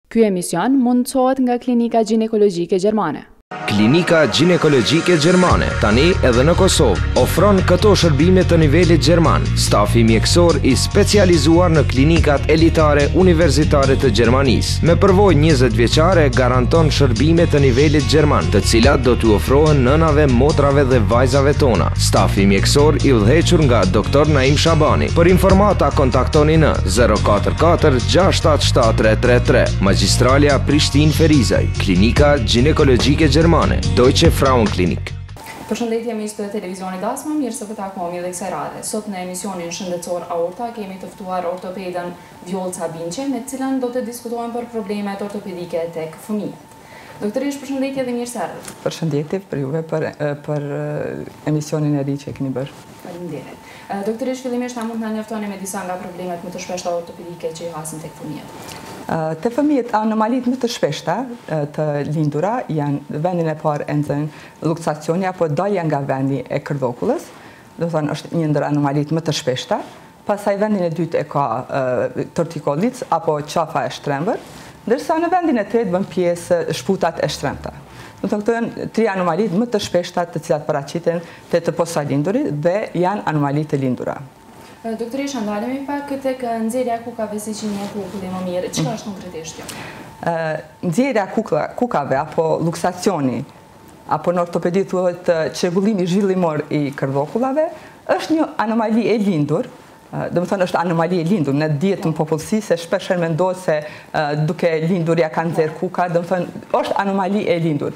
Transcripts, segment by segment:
Ky emision mundësohet nga Klinika Ginekologjike Gjermane. Klinika Ginekologjike Gjermane, tani edhe në Kosovë, ofron këto shërbime të nivelit gjerman. Stafi mjekësor i specializuar në klinikat elitare universitare të Gjermanisë. Me përvojë 20 vjeçare garanton shërbime të nivelit gjerman, të cilat do t'u ofrohen nënave, motrave dhe vajzave tona. Stafi mjekësor i udhëhequr nga Dr. Naim Shabani. Për informata kontaktoni në 044 677 333. Magjistralia Prishtinë Ferizaj, Klinika Ginekologjike Gjermane, Deutsche Frauenklinik. Përshëndetje miq të televizionit Dasma, mirë se po takohemi edhe kësaj radhe. Sot në emisionin shëndetësor Aorta kemi të ftuar ortopedën Vjolca Binqe, me të cilën do të diskutojmë për problemet ortopedike tek fëmijët. Doktorish, përshëndetje dhe mirë se erdhët. Përshëndetje për juve për emisionin e ri që keni bërë. Faleminderit. Doktorish, fillimisht na mund të na njoftoni me disa nga problemet më të shpeshta ortopedike që i hasin tek fëmijët. Të fëmijët, anomalit më të shpeshta të lindura janë vendin e parë e nxënë luksacioni apo dalja nga vendi e kërdhokullës, do të thonë është një ndër anomalit më të shpeshta. Pastaj vendin e dytë e ka tortikolic apo qafa e shtrembër, ndërsa në vendin e tretë bën pjesë shputat e shtrembta. Do të thonë këto janë tri anomalit më të shpeshta të cilat paraqiten te të posalindurit dhe janë anomalit të lindura. Doktorish, ndalemi pak tek nxjerrja e kukave si që një kukulli më mirë. Çka është konkretisht kjo? Nxjerrja e kukave apo luksacioni, apo në ortopedi thuhet çrregullimi zhvillimor i kërdhokullave, është një anomali e lindur. Do të thonë është anomali e lindur, në dihet në popullsi se shpesh mendohet se duke lindur ja kanë nxjerr kuka, do të thonë është anomali e lindur.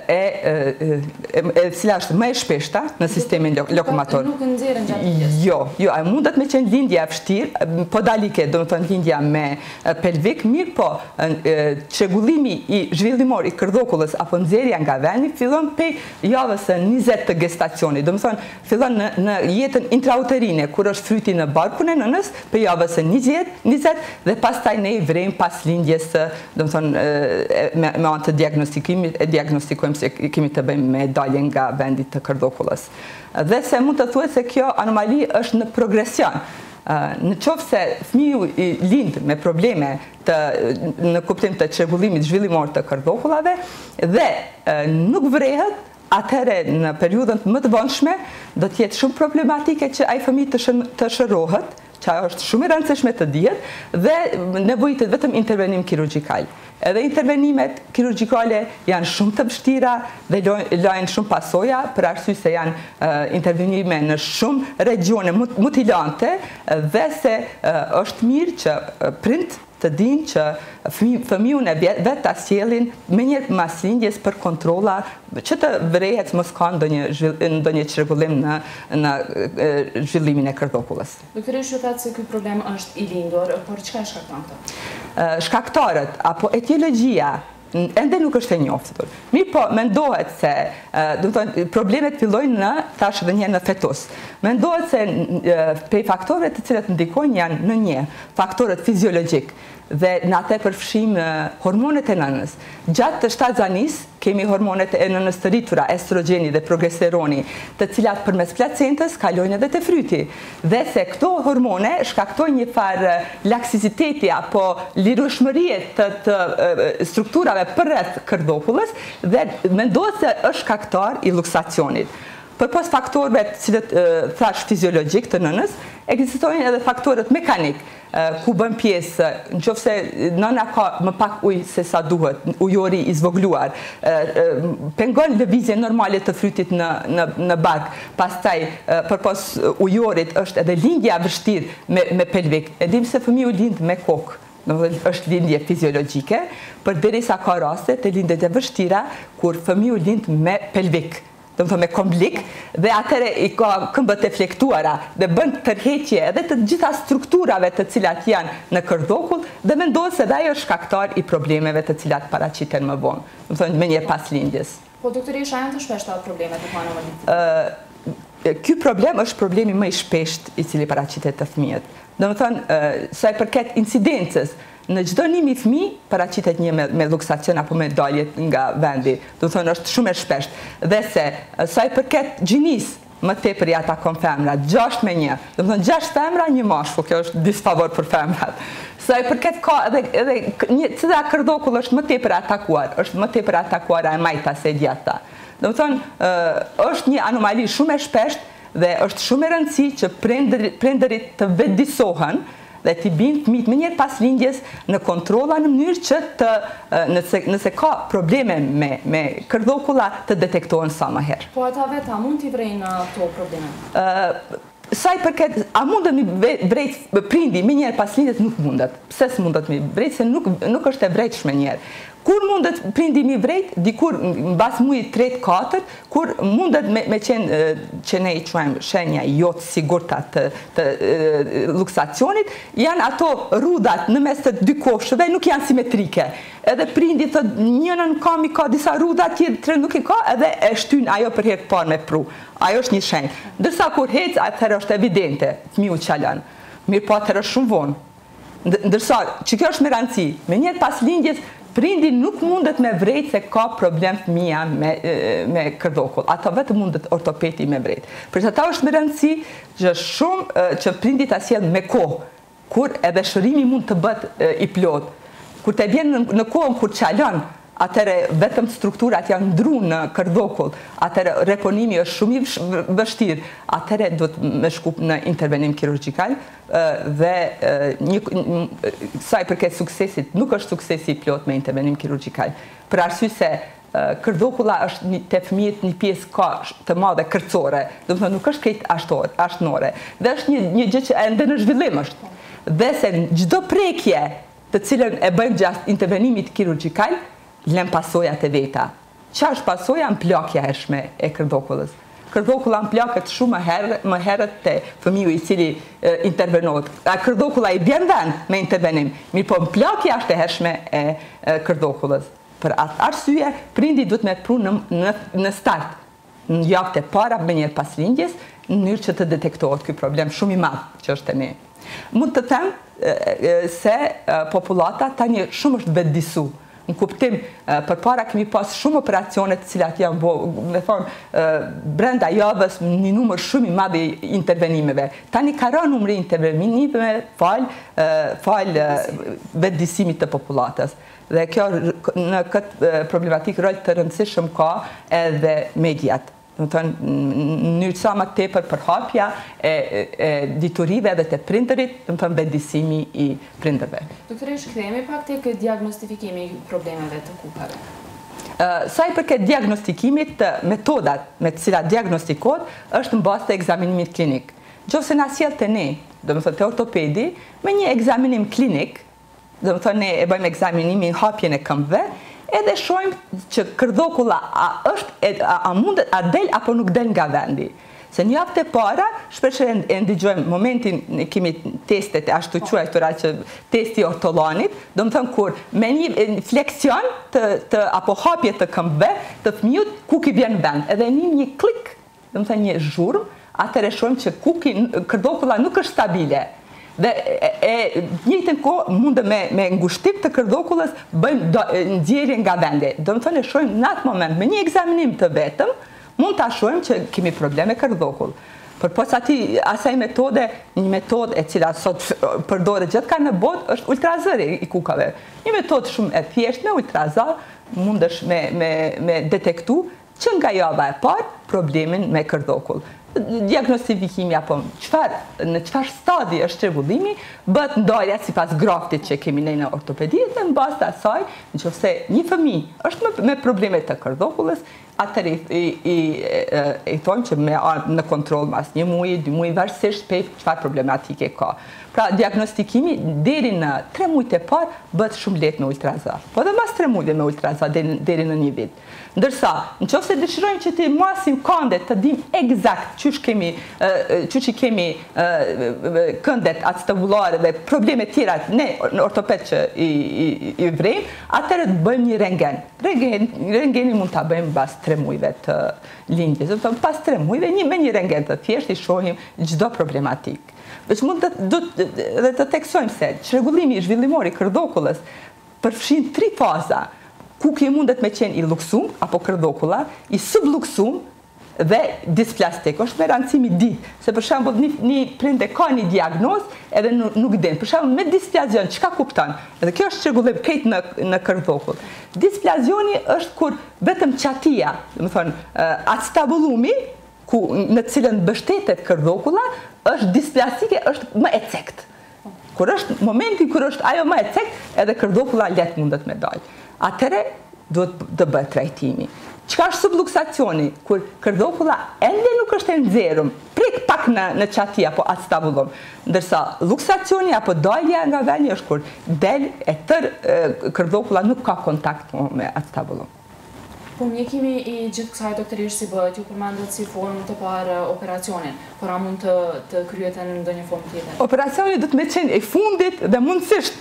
E cila është më e shpeshta në sistemin lokomotor. Nuk nxjerrën gjatë ditës. Jo, mundet me qenë lindja e vështirë, podalike, do të thonë lindja me pelvik, mirë po çrregullimi i zhvillimor i kërdhokullës apo nxjerrja nga vendi fillon prej javës së 20 të gestacionit. Do të thonë fillon në jetën intrauterine kur është fryti në barkun e nënës, për javës së 20 dhe pastaj ne i vrejmë pas lindjes, do të thonë me anë të diagnostikimit, e diagnostikojmë se kemi të bëjmë me dalje nga vendi të kërdhokullës. Dhe se mund të thuhet se kjo anomali është në progresion. Në qoftë se fëmiu i lind me probleme në kuptim të çrregullimit zhvillimor të kërdhokullave dhe nuk vrehet, atëherë në periudhën më të vonshme do të jetë shumë problematike që ai fëmijë të shërohet, që është shumë e rëndësishme të dihet, dhe nevojitet vetëm intervenim kirurgjikal. Edhe intervenimet kirurgjikale janë shumë të vështira dhe lajnë shumë pasoja, për arsye se janë intervenime në shumë regione mutilante dhe se është mirë që prind të dinë që fëmijën e vetë ta sjellin menjëherë pas lindjes për kontrolla që të vrehet mos ka ndonjë çrregullim në zhvillimin e kërdhokullës. Doktorish, ju thatë se ky problem është i lindur, por çka shkakton këtë? Shkaktarët apo etiologjia ende nuk është e njoftur. Mirë po, mendohet se problemet fillojnë tash edhe një në fetus. Mendohet se prej faktorëve të cilat ndikojnë janë në një, faktorët fiziologjik dhe në atë përfshim hormonet e nënës. Gjatë të shtatzanis kemi hormonet e nënës të rritura, estrogeni dhe progesteroni, të cilat përmes placentës kalojnë edhe te fryti. Dhe se këto hormone shkaktojnë një farë laksiziteti apo lirueshmërie të strukturave përreth kërdhokullës dhe mendohet se është shkaktar i luksacionit. Përpos faktorëve të cilët thash fiziologjik të nënës, ekzistojnë edhe faktorët mekanik, ku bën pjesë, nëse nëna ka më pak ujë se sa duhet, ujori i zvogluar, pengon lëvizjen normale të frytit në bark, pastaj përpos ujorit është edhe lindja vështirë me pelvik. E dim se fëmiu lind me kokë, është lindje fiziologjike, përderisa ka raste të lindjet e vështira kur fëmiu lind me pelvik, do të thonë me komblik, dhe atëre i ka këmbët e flektuara dhe bën tërheqje edhe të gjitha strukturave të cilat janë në kërdhokull dhe mendohet se ajo është shkaktar i problemeve të cilat paraqiten më vonë, do të thonë menjëherë pas lindjes. Po doktorish, a janë të shpeshta problemet e anomalisë? Ky problem është problemi më i shpesht i cili paraqitet të fëmijët. Do të thonë, sa i përket incidencës, në çdo 1000 fëmijë paraqitet një me luksacion apo me dalje nga vendi. Do të thonë është shumë e shpeshtë. Dhe se sa i përket gjinisë, më tepër ja takon femrat, 6 me 1. Do të thonë 6 femra, 1 mashkull, kjo është disfavor për femrat. Sa i përket ka edhe cila kërdokull është më tepër atakuar, është më tepër atakuar e majta se djata. Do të thonë, është një anomali shumë e shpeshtë dhe është shumë e rëndësishme që prindërit të vetëdijsohen dhe t'i binë fëmijët më njëherë pas lindjes në kontrolla në mënyrë që nëse ka probleme me kërdokulla të detektohen sa më herë. Po ata vetë a mund t'i vrejnë ato probleme? Sa i përket, a mundet mi vrejt prindi më njëherë pas lindjes? Nuk mundet. Pse s'mundet mi vrejt? Se nuk është e vrejtshme njëherë. Kur mundet prindi mi vrejt? Dikur mbas mujit 3-4, kur mundet me qenë që ne i quajmë shenja jotë sigurta të luksacionit, janë ato rudat në mes të dy koshëve, nuk janë simetrike. Edhe prindi thot njënën kam i ka disa ruda, tjetër nuk i ka, edhe e shtyn ajo për herë të parë me pru. Ajo është një shenjë. Ndërsa kur hec, atëherë është evidente, fëmiu çalan. Mirë po atëherë është shumë vonë. Ndërsa, që kjo është me rëndësi, me njëherë pas lindjes, prindi nuk mundet me vrejt se ka problem fëmia me kërdokull. Ata vetë mundet ortopedi me vrejt. Për që ata është me rëndësi që shumë që prindi ta sjell me kohë, kur edhe shërimi mund të bëhet i plot. Kur të vjen në kohën kur çalon, atëre vetëm strukturat janë ndru në kërdokull, atëre reponimi është shumë i vështirë, atëre duhet me shku në intervenim kirurgjikal dhe sa i përket suksesit, nuk është suksesi i plot me intervenim kirurgjikal. Për arsye se kërdokulla është te fëmijët një pjesë ka të madhe kërcore, do të thonë nuk është krejt ashtënore, dhe është një gjë që ende në zhvillim është. Dhe se çdo prekje të cilën e bëjmë gjatë intervenimit kirurgjikal, lëm pasojat e veta. Qa është pasoja? Në plakja hershme e kërdokullës. Kërdokulla në plakët shumë më herët të fëmiu i cili intervenohet. Kërdokulla i bjen vend me intervenim, mirë po në plakja është e hershme e kërdokullës. Për atë arsye, prindi duhet me pru në start, në javët e para me njërë pas lindjes, në mënyrë që të detektohet ky problem shumë i madh që është e ne. Mund të them se populata tani shumë është vetëdijsu. Në kuptim, për para kemi pas shumë operacionet cilat janë me thonë brenda javës një numër shumë i madh i intervenimeve. Tani ka rënë numri i intervenimeve falë vetëdijsimit të popullatës. Dhe kjo në këtë problematik rol të rëndësishëm ka edhe mediat. Në mënyrë sa më tepër përhapja e diturive dhe të prindërit, në thënë vetëdijsimi i prindërve. Doktoresh, kthehemi pak tek diagnostifikimi i problemeve të kukave. Sa i përket diagnostikimit, metodat me të cilat diagnostikohet është në bazë të ekzaminimit klinik. Nëse na sjell te ne, domethënë te ortopedi, me një ekzaminim klinik, domethënë ne e bëjmë ekzaminimin hapjen e këmbëve, edhe shohim që kërdokulla a mundet a del apo nuk del nga vendi. Se një javë të para, shpesh e ndigjojmë momentin, kemi testet e ashtu quajtura që testi ortolanit, do më thënë kur me një fleksion apo hapje të këmbëve të fëmijët, kuki vjen vend. Edhe një klik, do më thënë një zhurmë, atëre shohim që kërdokulla nuk është stabile. Dhe njëjtën kohë mundë me ngushtim të kërdokullës bëjmë nxjerrje nga vendi. Do të thonë shohim në atë moment me një ekzaminim të vetëm mund ta shohim që kemi probleme kërdokull. Përpos asaj metode, një metodë e cila sot përdoret gjithka në botë është ultrazëri i kukave. Një metodë shumë e thjeshtë me ultrazë mundesh me detektu që nga java e parë problemin me kërdokull. Diagnostifikimi apo në çfarë stadi është çrregullimi bëhet ndarja sipas graftit që kemi ne në ortopedi dhe në bazë të asaj, nëse një fëmijë është me probleme të kërdokullës, atëherë i thonë që në kontroll mas 1 muaj, 2 muaj varësisht për çfarë problematike ka. Pra diagnostikimi deri në 3 muajt e parë bëhet shumë lehtë me ultrazë. Po edhe mas 3 muajve me ultrazë deri në 1 vit. Ndërsa, nëse dëshirojmë që të masim këndet, të dim eksakt çuçi kemi këndet acetabullare dhe probleme tjera ne në ortoped që i vrejmë, atëherë të bëjmë një rentgen. Rentgeni mund ta bëjmë pas 3 muajve të lindjes. Do të thonë pas 3 muajve me një rentgen të thjeshtë i shohim çdo problematik. Veç mund të teksojmë se çrregullimi zhvillimor i kërdokullës përfshin 3 faza. Kuki mundet me qenë i luksum, apo kërdokulla, i subluksum dhe displastik. Është me rëndësimi ditë, se për shembull një prindë ka një diagnozë edhe nuk din. Për shembull me displazion, çka kupton? Edhe kjo është çrregullë krejt në kërdhokull. Displazioni është kur vetëm qatia, do të thonë acetabullumi, në cilën mbështetet kërdhokulla, është displastike, është më e cektë. Kur është momenti kur është ajo më e cektë, edhe kërdhokulla lehtë mundet me dalë. Atëre duhet të bëhet trajtimi. Çka është subluksacioni? Kur kërdhokulla ende nuk është e nxjerrur, prek pak në qati apo acetabullum. Ndërsa luksacioni apo dalja nga veni është kur del e tërë kërdhokulla nuk ka kontakt me acetabullum. Po mjekimi i gjithë kësaj doktorisht si bëhet, ju përmendet si formë të parë operacionin, por a mund të kryhet në ndonjë formë tjetër? Operacioni do të me qenë e fundit dhe mundësisht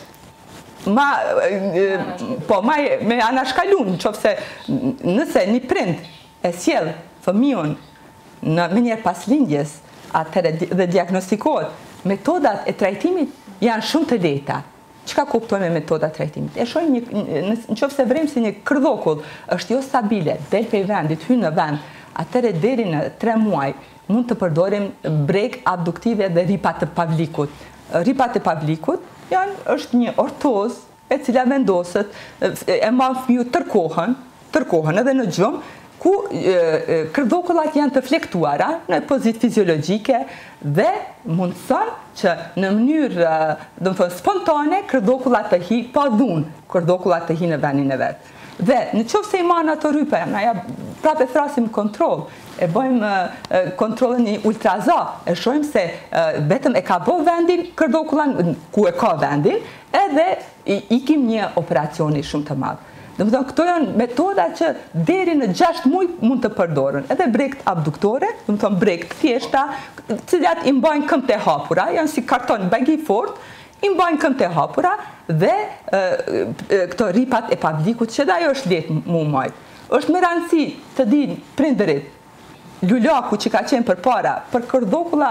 me anashkalun, qofse nëse një prind e sjell fëmijën me njerë pas lindjes dhe diagnostikohet, metodat e trajtimit janë shumë të lehta. Çka kuptojmë me metodat trajtimit? E shohim nëse vrem si një kërdhokull është jo stabile, del pe vendit, hyn në vend, atëre deri në 3 muaj mund të përdorim breg abduktive dhe ripat të pavlikut. Ripat e pavlikut është një ortoz e cila vendoset e mban fëmijën tërkohën edhe në gjumë, ku kërdhokullat janë të flektuara në pozitë fiziologjike dhe mundëson që në mënyrë spontane kërdhokullat të hi, pa dhunë kërdhokullat të hi në vendin e vetë. Dhe në qoftë se i marrën ato rype, na prapë thrasim kontroll, e bëjmë kontrollin një ultraza, e shohim se vetëm e ka bë vendin kërdhokullan ku e ka vendin, edhe ikim një operacioni shumë të madh. Domethënë këto janë metoda që deri në 6 muaj mund të përdoren. Edhe bregt abduktore, domethënë bregt thjeshta, të cilat i mbajnë këmbët e hapura, janë si karton bagi fort, i mbajnë këmbët e hapura dhe këto ripat e pavlikut që ajo është lehtë mu majt. Është me rëndësi të dinë prindërit, lulaku që ka qenë përpara, për kërdhokulla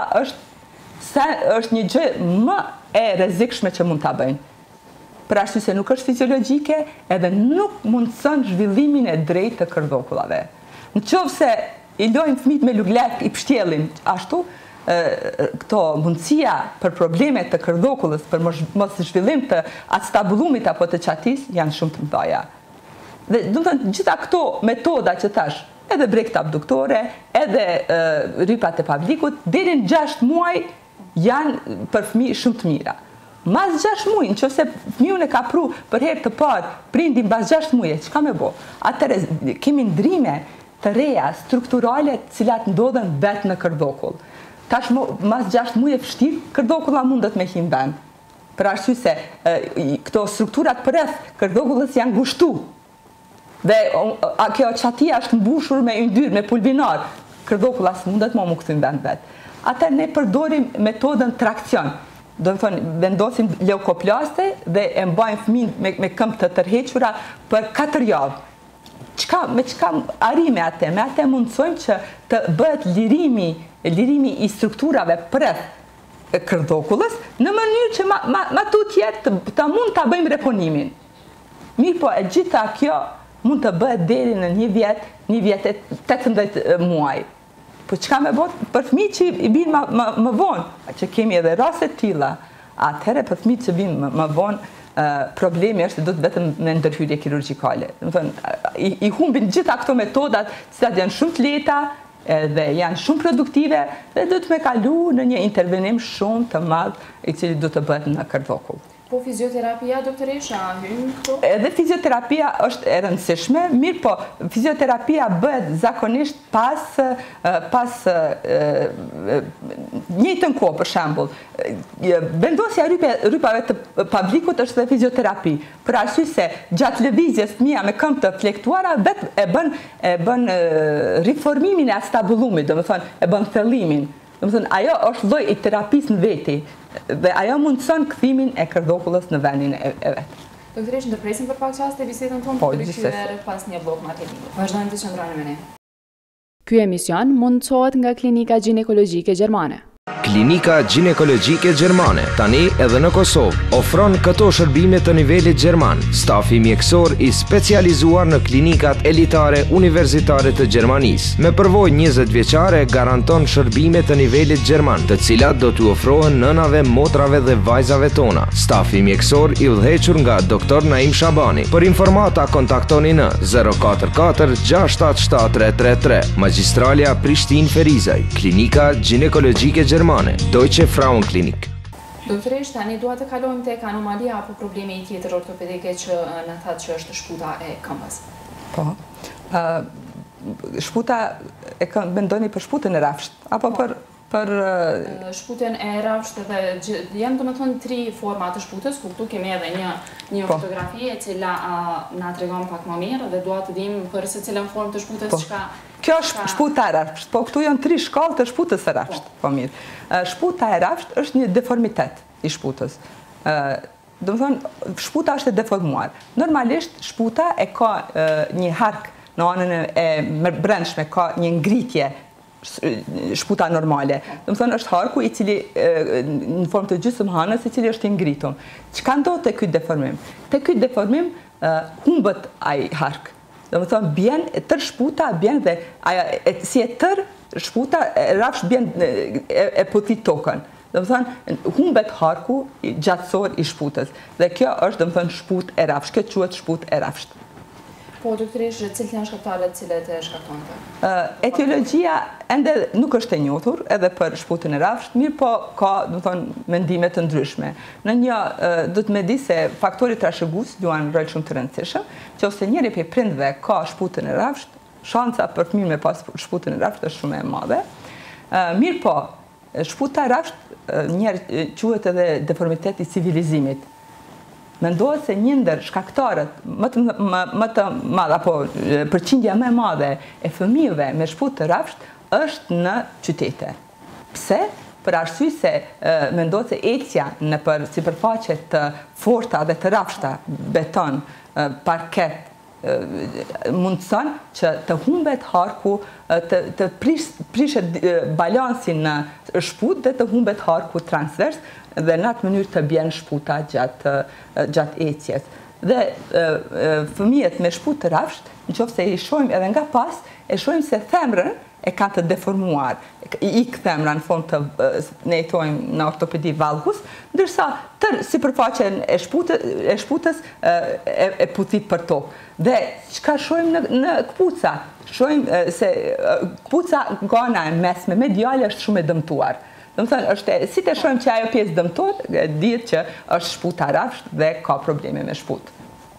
është një gjë më e rrezikshme që mund ta bëjnë. Për arsye se nuk është fiziologjike edhe nuk mundson zhvillimin e drejtë të kërdhokullave. Nëse i lojmë fëmijët me luglek, i pshtjellin ashtu, këto mundësia për problemet të kërdhokullës, për mos zhvillim të acetabullumit apo të qatis, janë shumë të mëdha. Dhe domethënë gjitha këto metoda që tash, edhe bregt abduktore, edhe ripat e pavlikut, deri në 6 muaj janë për fëmijë shumë të mira. Mas 6 muaj, nëse fëmijën e ka pru për herë të parë, prindi mbas 6 muaj, çka me bo? Atëre kemi ndrime të reja, strukturale, cilat ndodhen vetë në kërdhokull. Tash mas 6 muaj e vështirë, kërdhokulla mundet me hin vend. Për arsye se këto strukturat përreth kërdhokullës janë ngushtu. Dhe kjo qatia është mbushur me yndyr, me pulvinar, kërdhokulla s'mundet më kthy në vend vetë. Atëherë ne përdorim metodën trakcion. Do të thonë, vendosim leukoplaste dhe e mbajmë fëmijën me këmbë të tërhequra për 4 javë. Me çka arrim atë? Me atë mundsojmë që të bëhet lirimi i strukturave përreth kërdhokullës në mënyrë që ma tutje të mund ta bëjmë reponimin. Mirë po, e gjitha kjo mund të bëhet deri në 1 vjet e 18 muaj. Po çka me bot për fëmijët që i binë më vonë, që kemi edhe raste të tilla, atëherë për fëmijët që binë më vonë, problemi është se do të vetëm me ndërhyrje kirurgjikale. I humbin gjitha këto metodat, cilat janë shumë të lehta dhe janë shumë produktive dhe do të me kalu në një intervenim shumë të madh i cili do të bëhet në kërdhokull. Po fizioterapia, doktoresha, hyn këtu? Edhe fizioterapia është e rëndësishme, mirë po, fizioterapia bëhet zakonisht pas njëjtën kohë, për shembull. Vendosja rypave të pavlikut është dhe fizioterapi, për arsye se gjatë lëvizjes fëmia me këmbë të flektuara vetë e bën riformimin e acetabullumit, domethënë e bën thellimin. Domethënë ajo është lloj i terapisë në veti dhe ajo mundson kthimin e kërdhokullës në vendin e vet. Doktoresh, ndërpresim për pak çaste bisedën tonë për të rikthyer pas një blok marketingu. Vazhdojmë të qëndroni me ne. Ky emision mundsohet nga Klinika Ginekologjike Gjermane. Klinika Ginekologjike Gjermane, tani edhe në Kosovë, ofron këto shërbime të nivelit gjerman. Stafi mjekësor i specializuar në klinikat elitare universitare të Gjermanisë. Me përvojë 20 vjeçare garanton shërbime të nivelit gjerman, të cilat do t'u ofrohen nënave, motrave dhe vajzave tona. Stafi mjekësor i udhëhequr nga Dr. Naim Shabani. Për informata kontaktoni në 044 677 333. Magjistralia Prishtin Ferizaj, Klinika Ginekologjike Gjermane, Deutsche Frauenklinik. Doktoresh, tani dua të kalojmë tek anomalia apo problemi tjetër ortopedike që na thatë që është shputa e këmbës. Po. Shputa e mendoni për shputën e rafsht apo për shputën e rafsht dhe janë domethënë 3 forma të shputës, ku këtu kemi edhe një fotografi e cila na tregon pak më mirë dhe dua të dim për se cilën formë të shputës çka. Kjo është shputa e rafsht, po këtu janë 3 shkallë të shputës së rafsht. Po mirë. Shputa e rafsht është një deformitet i shputës. Domethënë shputa është e deformuar. Normalisht shputa e ka një hark në anën e brendshme, ka një ngritje shputa normale. Domethënë është harku i cili në formë të gjysmëhanës i cili është i ngritur. Çka ndodh te ky deformim? Te ky deformim humbet ai hark. Domethënë bjen tër shputa bjen dhe si e tër shputa rafsht bjen e puthit tokën. Domethënë humbet harku gjatësor i shputës. Dhe kjo është domethënë shputë e rafsht. Kjo quhet shputë e rafsht. Po, doktoresh, cilët janë shkaktarët cilët e shkaktojnë? Etiologjia ende nuk është e njohur edhe për shputën e rafsht, mirë po ka, domethënë, mendime të ndryshme. Në një do të më di se faktori trashëgues luan rol shumë të rëndësishëm, që ose njëri prej prindve ka shputën e rafsht, shanca për fëmijën me pas shputën e rafsht është shumë e madhe. Mirë po, shputa e rafsht njerë quhet edhe deformitet i civilizimit. Mendohet se një ndër shkaktarët më të madh apo përqindja më e madhe e fëmijëve me shputë të rafsht është në qytete. Pse? Për arsye se mendohet se ecja nëpër sipërfaqe të forta dhe të rafshta, beton, parket, mundëson që të humbet harku, të prishet balansin në shputë dhe të humbet harku transvers dhe në atë mënyrë të bjen shputa gjatë ecjes. Dhe fëmijët me shputë të rafsht, nëse i shohim edhe nga pas, e shohim se themrën e kanë të deformuar, ik themra në formë të ne i thojmë në ortopedi valgus, ndërsa tër sipërfaqen e shputës e puthit për tokë. Dhe çka shohim në kpuca? Shohim se kpuca gana e mesme mediale është shumë e dëmtuar. Domethënë si të shohim që ajo pjesë dëmtohet, dihet që është shputa rafsht dhe ka probleme me shputë.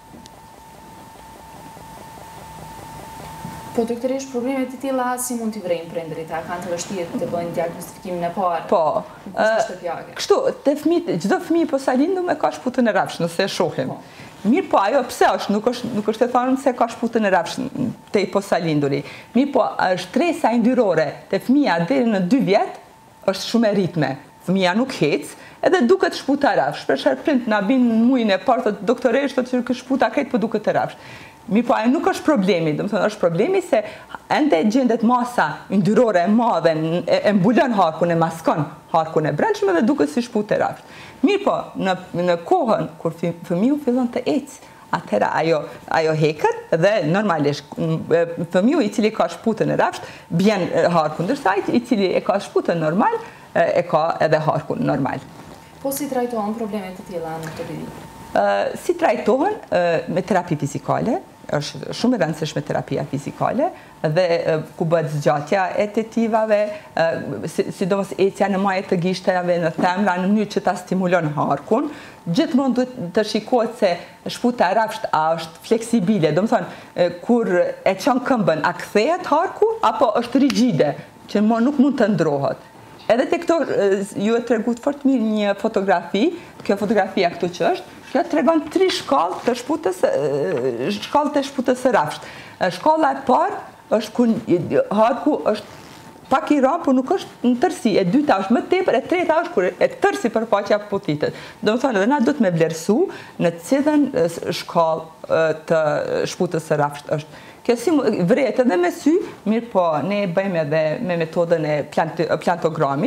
Po, doktoresh, problemet e tilla si mund t'i vrejnë prindërit? A kanë të vështirë të bëjnë diagnostikimin e parë? Po. Kështu, te fëmijët, çdo fëmijë posa lindur ka shputën e rafsht, nëse e shohim. Mirë po, ajo pse është, nuk është e thënë se ka shputën e rafsht te i posa linduri. Mirë po, shtresa yndyrore te fëmia deri në 2 vjet është shumë e rritme. Fëmia nuk hec, edhe duket shputa e rafsht. Shpesh prind na bin në muajin e parë thotë doktoresh thotë që shputa krejt po duket e rafsht. Mirë po, ajo nuk është problemi, domethënë është problemi se ende gjendet masa yndyrore e madhe, e mbulon harkun, e maskon harkun e brendshëm dhe duket si shputë e rafsht. Mirë po, në kohën kur fëmiu fillon të ecë, atëherë ajo heket dhe normalisht fëmiu i cili ka shputën e rafsht bjen harkun, ndërsa i cili e ka shputën normal e ka edhe harkun normal. Po si trajtohen problemet të tilla në ortopedi? Si trajtohen me terapi fizikale, është shumë e rëndësishme terapia fizikale dhe ku bëhet zgjatja e tetivave, sidomos ecja në maje të gishtave, në themra, në mënyrë që ta stimulon harkun. Gjithmonë duhet të shikohet se shputa e rafsht a është fleksibile, domethënë kur e çon këmbën, a kthehet harku apo është rigjide, që nuk mund të ndrohet. Edhe te këto ju e tregut fort mirë një fotografi, kjo fotografia këtu që është, kjo tregon 3 shkallë të shputës së rafsht. Shkalla e parë është ku harku është pak i rënd, por nuk është në tërësi. E dyta është më tepër, e treta është kur e tërë sipërfaqja puthitet. Domethënë edhe na duhet me vlerësu në cilën shkallë të shputës së rafsht është. Kjo si vret edhe me sy, mirë po ne e bëjmë edhe me metodën e plantogramit,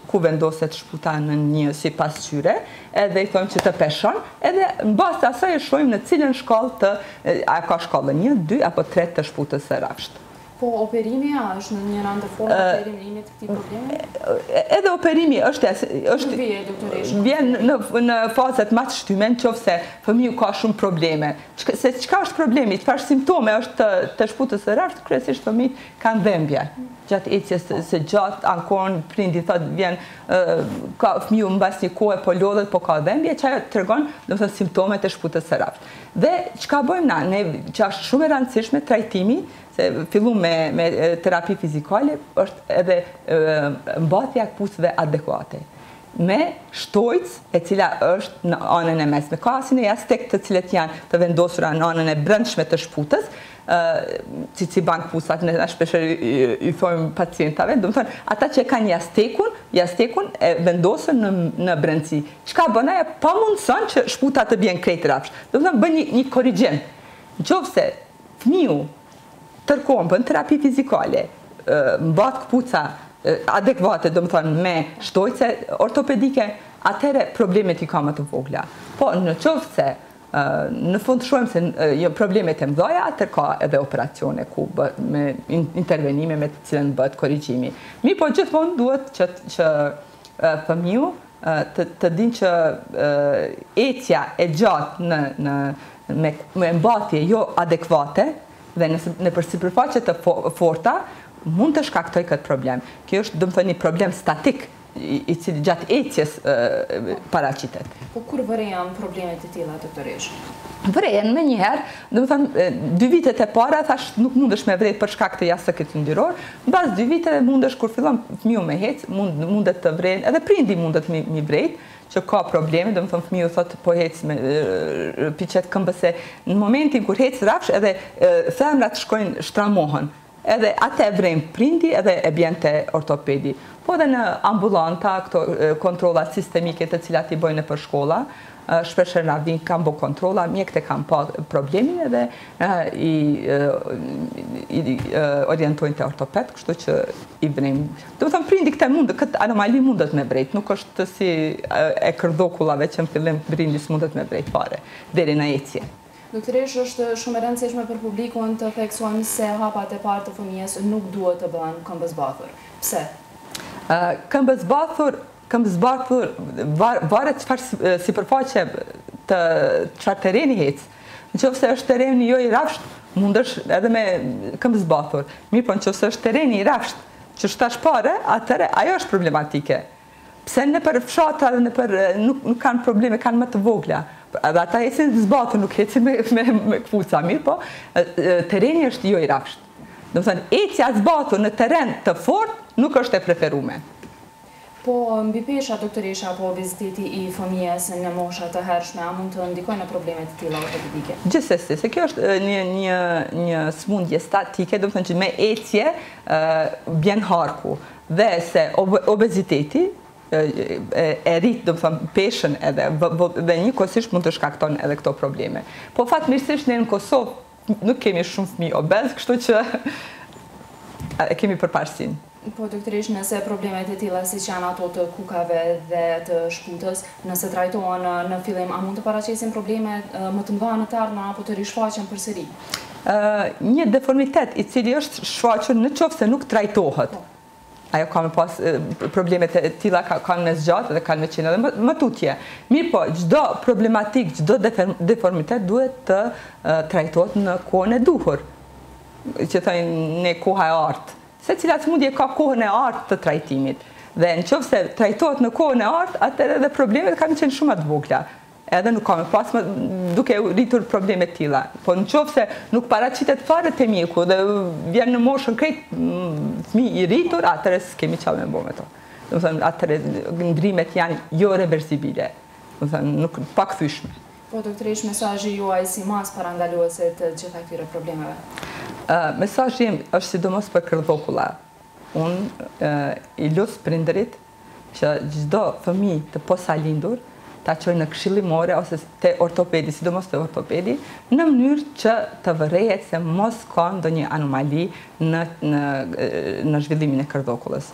ku vendoset shputa në një si pasqyre, edhe i thojmë që të peshon, edhe në bazë të asaj e shojmë në cilën shkallë a ka shkallë 1, 2 apo 3 të shputës së rafsht. Po operimi është në një randë formë operimit të këtij problemi? Edhe operimi është vjen në fazat më të shtyme, nëse fëmiu ka shumë probleme. Se çka është problemi, çfarë simptome është të shputës së rafsht, kryesisht fëmijët kanë dhembje. Gjatë ecjes së gjatë, ankon prindi thotë vjen ka fëmiu mbas një kohe po lodhet, po ka dhembje, çajo tregon domethënë simptomet e shputës së rafsht. Dhe çka bëjmë na, ne që është shumë e rëndësishme trajtimi, se fillu me terapi fizikale, është edhe mbathja e kpucëve adekuate. Me shtojcë e cila është në anën e mesme. Ka asnjë jastek të cilët janë të vendosura në anën e brendshme të shputës, si bank kpucat, ne shpeshherë i thojmë pacientave, do të thonë ata që kanë jastekun e vendosën në brendësi. Çka bën ajo? Pamundson që shputa të bien krejt rafsh. Do të thonë bën një korrigjim. Nëse fëmiu tërkohën bën terapi fizikale, mbat kpuca adekuate, do të thonë me shtojce ortopedike, atëherë problemet i ka më të vogla. Po nëse në fund shohim se problemet e mëdha, atëherë ka edhe operacione ku me intervenime me të cilën bëhet korrigjimi. Po gjithmonë duhet që fëmiu të dinë që ecja e gjatë me mbathje jo adekuate dhe nëpër sipërfaqe të forta mund të shkaktoj këtë problem. Kjo është domethënë një problem statik i cili gjatë ecjes paraqitet. Po kur vërejan problemet e tilla doktoresh? Vrejen me njëherë, domethënë 2 vitet e para thash nuk mundesh me vret për shkak të jashtësakit yndyror, mbas 2 viteve mundesh kur fillon fëmiu me hec, mundet të vren, edhe prindi mundet mi vret, që ka probleme, domethënë fëmiu thotë po hec me piqet këmbëse, në momentin kur hec rafsh edhe femrat shkojnë shtramohen. Edhe atë e vrejmë prindi edhe e bjen te ortopedi. Po edhe në ambulanta, këto kontrollat sistemike të cilat i bëjnë për shkolla, shpeshherë na vijnë kanë bë kontrolla, mjekët e kanë pa problemin edhe i orientojnë te ortoped, kështu që i vrejmë. Do të thonë prindi këtë anomali mundet me vrejt, nuk është si e kërdokullave që në fillim prindi s'mundet me vrejt fare, deri në ecje. Doktoresh, është shumë e rëndësishme për publikun të theksojmë se hapat e parë të fëmijës nuk duhet të bëhen këmbëzbathur. Pse? Këmbëzbathur varet çfarë sipërfaqe të çfarë terreni hec. Nëse është terreni jo i rafsht, mundesh edhe me këmbëzbathur. Mirë, po nëse është terreni i rafsht, që shtash pare, atëre ajo është problematike. Pse nëpër fshatra dhe nuk kanë probleme, kanë më të vogla. Edhe ata ecin zbathur, nuk ecin me kpuca, mirë, po terreni është jo i rafsht. Do të thënë, ecja zbathur në terren të fortë nuk është e preferuar. Po mbi pesha, doktoresha, apo obeziteti i fëmijës në mosha të hershme, a mund të ndikojnë në problemet të tilla ortopedike? Gjithsesi, se kjo është një smundje statike, do të thënë që me ecje bjen harku, dhe se obeziteti e rrit, do të thëmë, peshën edhe, dhe njëkohësisht mund të shkakton edhe këto probleme. Po fatmirësisht ne në Kosovë nuk kemi shumë fëmijë obez, kështu që e kemi përparësinë. Po, doktoresh, nëse problemet e tilla siç janë ato të kukave dhe të shputës, nëse trajtohen në fillim, a mund të paraqesin probleme më të mëdha në të ardhmen apo të rishfaqen përsëri? Një deformitet i cili është shfaqur nëse nuk trajtohet. Ajo ka me pas problemet e tilla kanë me zgjatë dhe kanë me qenë edhe më tutje. Mirë po, çdo problematik, çdo deformitet duhet të trajtohet në kohën e duhur. Që thënë ne koha e artë. Secila smundje ka kohën e artë të trajtimit. Dhe nëse trajtohet në kohën e artë, atëherë edhe problemet kanë qenë shumë të vogla. Edhe nuk ka me pas duke rritur probleme të tilla. Po nëse nuk paraqitet fare te mjeku dhe vjen në moshën krejt fëmijë i rritur, atëherë s'kemi çfarë me bëj me to. Do të thënë atëherë ndrimet janë jo reversibile. Do të thënë nuk pakthyeshme. Po doktoresh, mesazhi juaj si mas parandaluese të gjitha këtyre problemeve? Mesazhi im është sidomos për kërdokulla. Unë i lut prindërit që çdo fëmijë të posalindur ta çojnë në këshillimore ose te ortopedi, sidomos te ortopedi, në mënyrë që të vërehet se mos ka ndonjë anomali në zhvillimin e kërdokullës.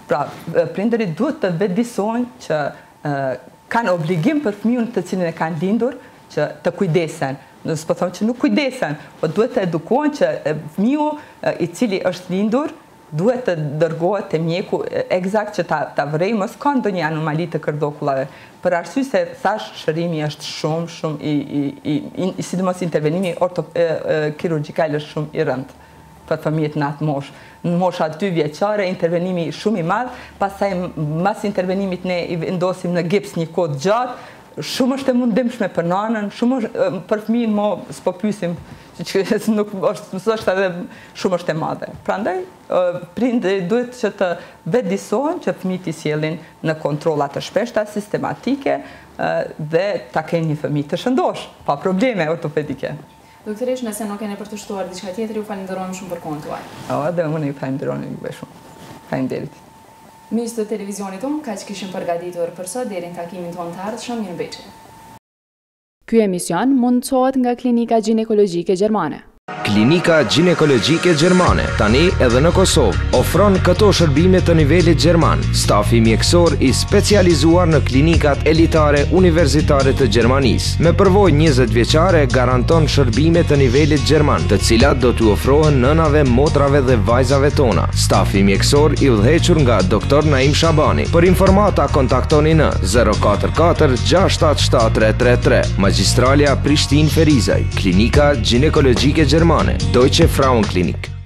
Pra, prindërit duhet të vetëdijsojnë që kanë obligim për fëmijën të cilin e kanë lindur që të kujdesen. Nëse po them që nuk kujdesen, po duhet të edukohen që fëmiu i cili është lindur duhet të dërgohet te mjeku eksakt që ta vrej mos ka ndonjë anomali të kërdokullave. Për arsye se thash shërimi është shumë i sidomos intervenimi kirurgjikal është shumë i rëndë për fëmijët në atë moshë. Në mosha 2 vjeçare intervenimi shumë i madh, pastaj mas intervenimit ne i vendosim në gips një kohë gjatë. Shumë është e mundimshme për nanën, shumë për fëmijën mo s'po pyesim që nuk është edhe shumë është e madhe. Prandaj prindërit duhet që të vetëdijsohen që fëmijët i sjellin në kontrolla të shpeshta, sistematike dhe ta kenë një fëmijë të shëndosh, pa probleme ortopedike. Doktoresh, nëse nuk keni për të shtuar diçka tjetër, ju falenderojmë shumë për kohën tuaj. Dhe unë ju falenderoj juve shumë. Faleminderit. Miqtë të televizionit tonë, kaq kishim përgatitur për sot, deri në takimin tonë të ardhshëm, mirëmbëjtje. Ky emision mundësohet nga Klinika Ginekologjike Gjermane. Klinika Ginekologjike Gjermane, tani edhe në Kosovë, ofron këto shërbime të nivelit gjerman. Stafi mjekësor i specializuar në klinikat elitare universitare të Gjermanisë. Me përvojë 20 vjeçare garanton shërbime të nivelit gjerman, të cilat do t'u ofrohen nënave, motrave dhe vajzave tona. Stafi mjekësor i udhëhequr nga Dr. Naim Shabani. Për informata kontaktoni në 044 677 Magistralia Prishtin Ferizaj. Klinika Ginekologjike Gjermane, Deutsche Frauenklinik.